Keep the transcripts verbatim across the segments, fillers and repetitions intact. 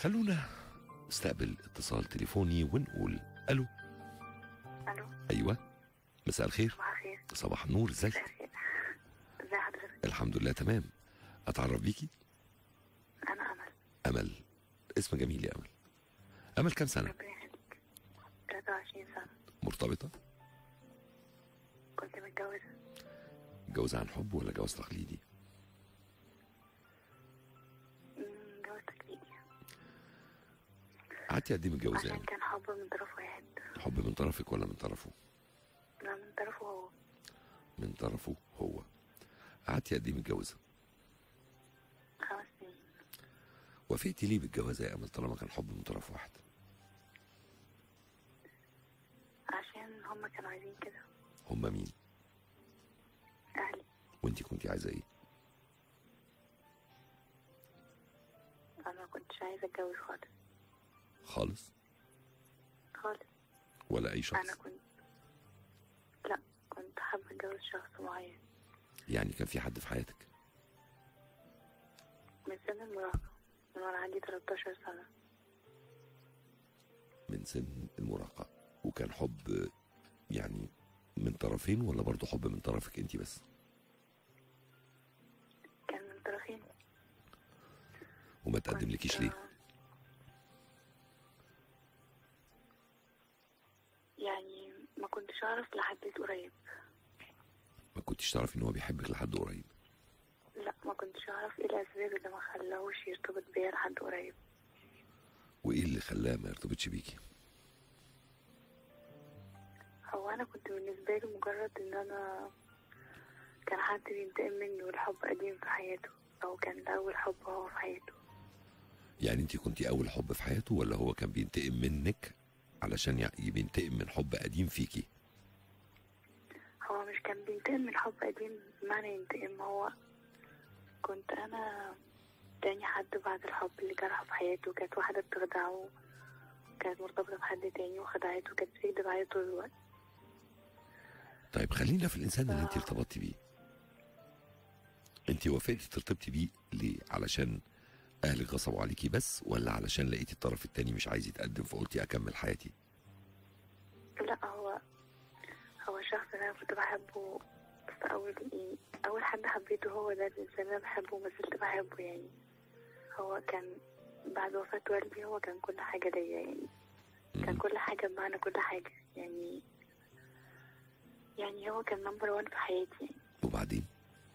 خلونا نستقبل اتصال تليفوني ونقول الو. الو. ايوه، مساء الخير. صباح الخير. صباح النور، ازيك؟ ازي حضرتك؟ الحمد لله تمام. اتعرف بيكي؟ انا امل. امل، اسم جميل يا امل. امل كام سنه؟ ربنا يخليك. ثلاثة وعشرين سنة. مرتبطه؟ كنت متجوزة. جوز عن حب ولا جواز تقليدي؟ مم، جواز تقليدي. قعدتي قد ايه متجوزه عشان يعني؟ كان حب من طرف واحد. حب من طرفك ولا من طرفه؟ لا، من طرفه هو. من طرفه هو. قعدتي قد ايه متجوزه؟ خمس سنين. وافقتي ليه بالجواز يا امل طالما كان حب من طرف واحد؟ عشان هما كانوا عايزين كده. هما مين؟ اهلي. وانتي كنتي عايزه ايه؟ انا ما كنتش عايزة اتجوز خالص. خالص؟ خالص. ولا اي شخص؟ انا كنت لا كنت حابة اتجوز شخص معين. يعني كان في حد في حياتك؟ من سن المراهقة، من وانا عندي تلتاشر سنة. من سن المراهقه. وكان حب يعني من طرفين ولا برضه حب من طرفك انتي بس؟ كان من طرفين. وما تقدم لكيش ليه؟ يعني ما كنتش اعرف لحد قريب. ما كنتش تعرفي ان هو بيحبك لحد قريب؟ لا، ما كنتش اعرف ايه الاسباب اللي ما خلاهوش يرتبط بيا لحد قريب. وايه اللي خلاه ما يرتبطش بيكي؟ هو انا كنت بالنسبه له مجرد ان انا كان حد بينتقم مني والحب قديم في حياته، او كان ده اول حب هو في حياته. يعني انتي كنتي اول حب في حياته ولا هو كان بينتقم منك علشان يعني بينتقم من حب قديم فيكي؟ هو مش كان بينتقم من حب قديم بمعنى ينتقم، هو كنت انا تاني حد بعد الحب اللي جرحه في حياته. كانت واحده بتخدعه، كانت مرتبطه بحد تاني وخدعته، كانت بتكدب عليه طول الوقت. طيب خلينا في الانسان اللي انتي ارتبطتي بيه. انتي وافقتي ترتبطي بيه ليه؟ علشان اهلك غصبوا عليكي بس، ولا علشان لقيتي الطرف التاني مش عايز يتقدم فقلتي اكمل حياتي؟ لا، هو هو الشخص اللي انا كنت بحبه في اول يعني اول حد حبيته هو ده الانسان اللي انا بحبه وما زلت بحبه. يعني هو كان بعد وفاة والدي هو كان كل حاجة ليا، يعني كان كل حاجة بمعنى كل حاجة. يعني يعني هو كان نمبر وان في حياتي يعني. وبعدين؟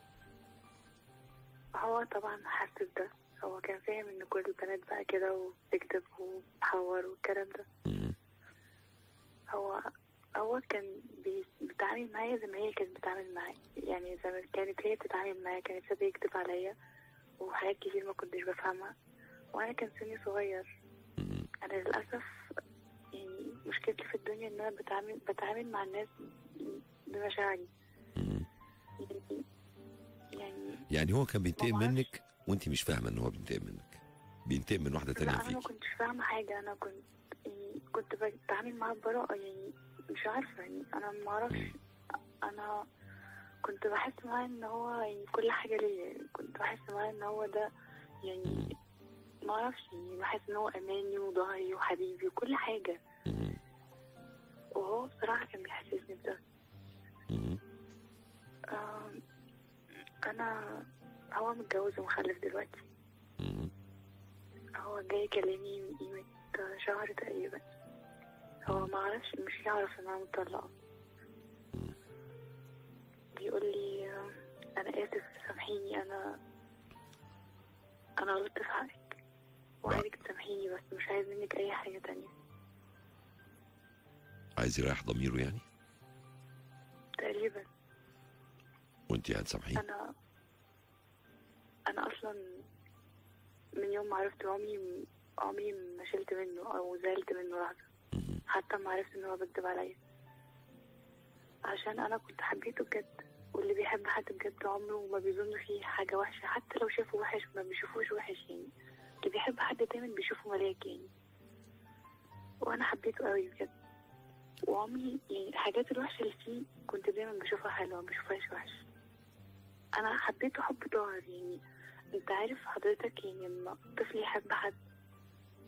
هو طبعا حاسس ده، هو كان فاهم ان كل البنات بقى كده وبتكذب وبتحور والكلام ده. مم. هو هو كان بي- بيتعامل معايا زي ما هي كانت بتتعامل معايا، يعني زي ما كانت هي بتتعامل معايا كانت هي بيكذب عليا وحاجات كتير ما كنتش بفهمها، وانا كان سني صغير. مم. انا للاسف يعني مشكلتي في الدنيا ان انا بتعامل بتعامل مع الناس بمشاعري. مم. يعني يعني يعني هو كان بينتقم ما بعرفش. منك وانتي مش فاهمه ان هو بينتقم منك، بينتقم من واحده تانية لا، انا ما فيكي. كنتش فاهمه حاجه. انا كنت يعني كنت بتعامل معاه ببراءه، يعني مش عارفه، يعني انا ما اعرفش. انا كنت بحس معاه ان هو يعني كل حاجه ليا، يعني كنت بحس معاه ان هو ده، يعني ما اعرفش، يعني بحس ان هو اماني وظهري وحبيبي وكل حاجه. مم. وهو بصراحه كان بيحسسني بده. مم. آه انا هو متجوز ومخلف دلوقتي. مم. هو جاي يكلمني من قيمه شهر تقريبا. هو ما عرفش، مش يعرف ان انا مطلقه. بيقول لي آه، انا اسف سامحيني، انا انا غلطت في حقك وعايزك تسامحيني، بس مش عايز منك اي حاجه تانية. عايز يريح ضميره يعني؟ تقريبا. وانتي هتسامحيه؟ انا انا اصلا من يوم ما عرفت عمري عمري ما شلت منه او زعلت منه لحظه، مم. حتى ما عرفت ان هو بيكدب عليا، عشان انا كنت حبيته بجد. واللي بيحب حد بجد عمره ما بيظن فيه حاجه وحشه، حتى لو شافه وحش ما بيشوفوش وحش. يعني اللي بيحب حد دايما بيشوفه ملاك يعني. وانا حبيته قوي بجد، وعمري يعني الحاجات الوحشه اللي فيه كنت دايما بشوفها حلوه ما بشوفهاش وحش. انا حبيته حب ظاهر. يعني انت عارف حضرتك، يعني لما طفل يحب حد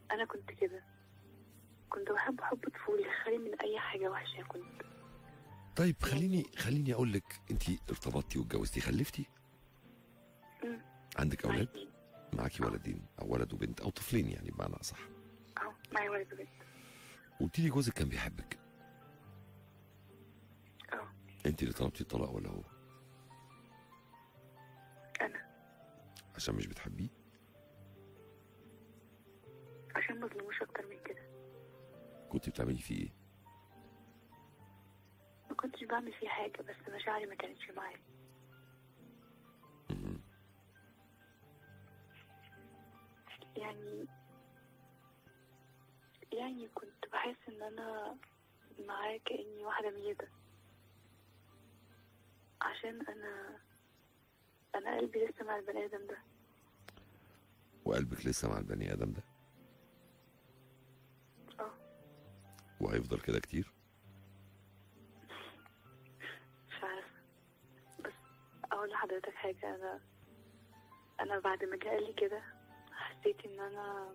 انا كنت كده، كنت بحب حب طفولي خالي من اي حاجه وحشه. كنت طيب خليني خليني اقول لك، انت ارتبطتي واتجوزتي خلفتي؟ مم. عندك معايا اولاد؟ اتنين. معاكي ولدين او ولد وبنت او طفلين يعني بمعنى اصح. اه معايا ولد وبنت. قلت لي جوزك كان بيحبك، اه انت اللي طلبتي الطلاق ولا هو؟ انا عشان مش بتحبيه؟ عشان مظلوموش اكتر من كده. كنت بتعملي فيه ايه؟ ما كنتش بعمل فيه حاجه، بس مشاعري ما كانتش معاه. مم. يعني يعني كنت بحس ان انا معاه كأني واحدة ميتة، عشان انا انا قلبي لسه مع البني ادم ده. وقلبك لسه مع البني ادم ده؟ اه وهيفضل كده كتير؟ مش عارفة، بس اقول لحضرتك حاجة. انا انا بعد ما جه قال لي كده حسيت ان انا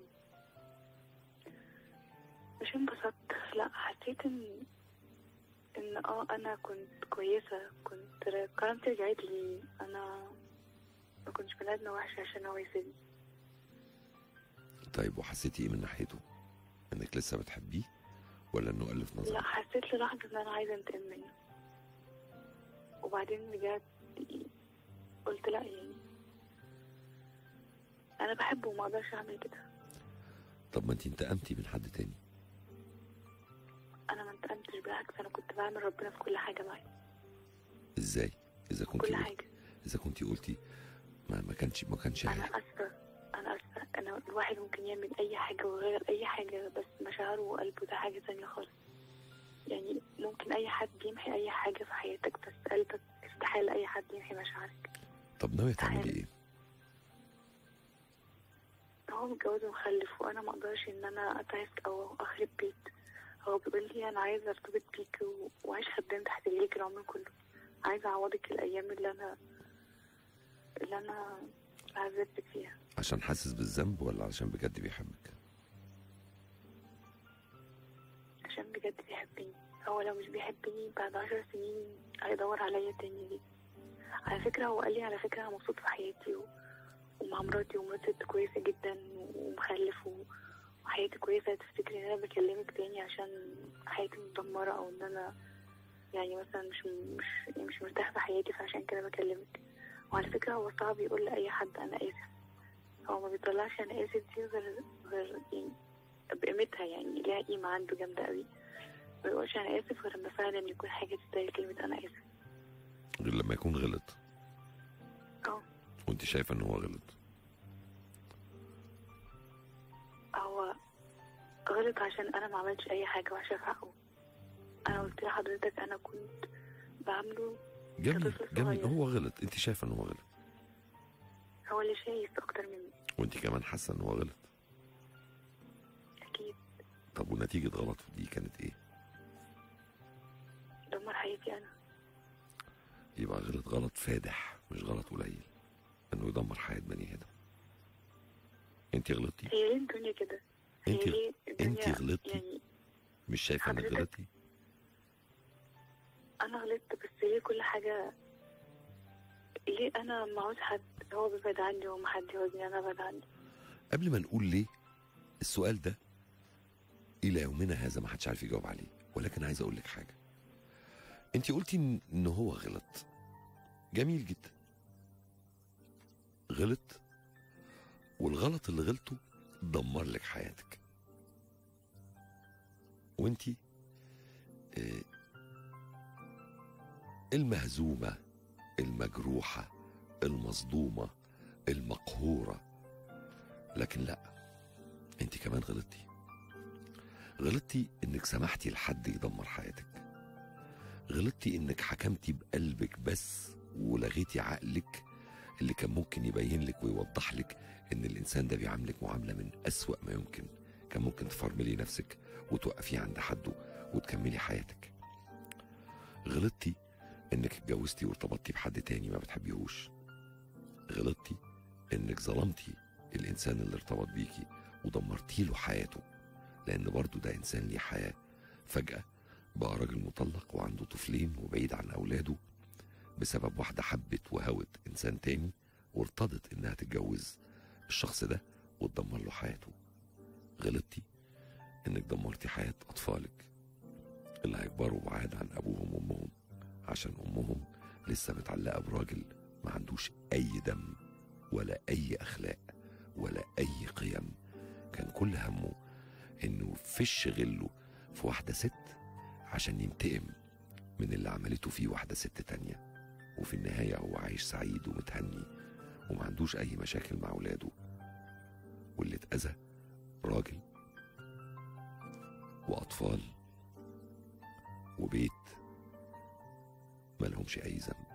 مش انبسطت، لا حسيت ان ان اه انا كنت كويسة، كنت كرامتي رجعت لي. انا ما كنتش بني ادمة وحشة عشان هو يسيبني. طيب وحسيتي ايه من ناحيته؟ انك لسه بتحبيه ولا انه الف لا نظرك؟ حسيت للحظة ان انا عايزة انتقم منه، وبعدين رجعت قلت لا، يعني انا بحبه وما اقدرش اعمل كده. طب ما انت انتقمتي من حد تاني. انا ما انتقمتش، بالعكس انا كنت بعمل ربنا في كل حاجة معايا. ازاي؟ اذا كنت كل قلت حاجة. اذا كنت قلتي ما ما كانش ما كانش انا عارف. اسفة انا اسفة انا الواحد ممكن يعمل اي حاجة ويغير اي حاجة، بس مشاعره وقلبه ده حاجة تانية خالص. يعني ممكن اي حد يمحي اي حاجة في حياتك، بس قلبك استحالة اي حد يمحي مشاعرك. طب ناوية تعملي استحالة. ايه؟ هو متجوز ومخلف، وانا ما اقدرش ان انا اتعس او اخرب بيت. هو بيقول لي انا عايزه ارتبط بيك و- واعيش خدام تحت رجليك العمر كله. عايزه اعوضك الايام اللي انا اللي انا عذبتك فيها. عشان حاسس بالذنب ولا علشان بجد بيحبك؟ عشان بجد بيحبني. هو لو مش بيحبني بعد عشر سنين هيدور عليا تاني ليه؟ على فكره هو قال لي على فكره انا مبسوط في حياتي و... ومع مراتي، ومراتي ست كويسه جدا ومخلف و... وحياتي كويسه. تفتكري ان انا بكلمك تاني عشان حياتي متدمره، او ان انا يعني مثلا مش مش يعني مش مرتاح في حياتي فعشان كده بكلمك؟ وعلى فكرة هو صعب يقول لأي حد أنا آسف. هو ما بيطلعش أنا آسف دي غير غير يعني بقيمتها، يعني ليها قيمة عنده جامدة قوي. ما بيقولش أنا آسف غير لما فعلا يكون حاجة تستاهل كلمة أنا آسف. غير لما يكون غلط. اه وانت شايفه ان هو غلط؟ هو غلط عشان أنا ما عملتش أي حاجة وحشة في حقه. أنا قلت لحضرتك أنا كنت بعمله جميل كطفل جميل. صغير. هو غلط، انت شايفه ان هو غلط، هو اللي شايف أكتر مني. وانت كمان حاسه ان هو غلط. أكيد. طب ونتيجه غلطه دي كانت ايه؟ دمر حياتي أنا. يبقى غلط غلط فادح مش غلط قليل، انه يدمر حياه بني ادم. انت غلطتي. هي ليه الدنيا كده؟ هي انت ليه الدنيا انت غلطتي. يعني مش شايفه انك حضرتك- غلطتي؟ انا غلطت، بس ليه كل حاجه؟ ليه انا ما عاوز حد هو بيبعد عني وما حد يعوزني انا ابعد عنه؟ قبل ما نقول ليه، السؤال ده الى يومنا هذا ما حدش عارف يجاوب عليه، ولكن عايز اقول لك حاجه. انت قلتي ان إن هو غلط. جميل جدا. غلط، والغلط اللي غلطه دمر لك حياتك. وانت آه المهزومه، المجروحه، المصدومه، المقهوره. لكن لا، انت كمان غلطتي. غلطتي انك سمحتي لحد يدمر حياتك. غلطتي انك حكمتي بقلبك بس ولغيتي عقلك اللي كان ممكن يبين لك ويوضح لك ان الانسان ده بيعاملك معامله من اسوأ ما يمكن. كان ممكن تفرملي نفسك وتوقفي عند حده وتكملي حياتك. غلطتي انك اتجوزتي وارتبطتي بحد تاني ما بتحبيهوش. غلطتي انك ظلمتي الانسان اللي ارتبط بيكي ودمرتي له حياته، لأن برضه ده إنسان ليه حياة. فجأة بقى راجل مطلق وعنده طفلين وبعيد عن أولاده بسبب واحدة حبت وهوت إنسان تاني وارتضت إنها تتجوز الشخص ده وتدمر له حياته. غلطتي إنك دمرتي حياة أطفالك اللي هيكبروا بعاد عن أبوهم وأمهم، عشان أمهم لسه متعلقة براجل ما عندوش أي دم ولا أي أخلاق ولا أي قيم. كان كل همه إنه يفش غله في واحدة ست عشان ينتقم من اللي عملته فيه واحدة ست تانية، وفي النهاية هو عايش سعيد ومتهني وما عندوش أي مشاكل مع ولاده، واللي اتأذى راجل وأطفال وبيت مالهمش أي ذنب.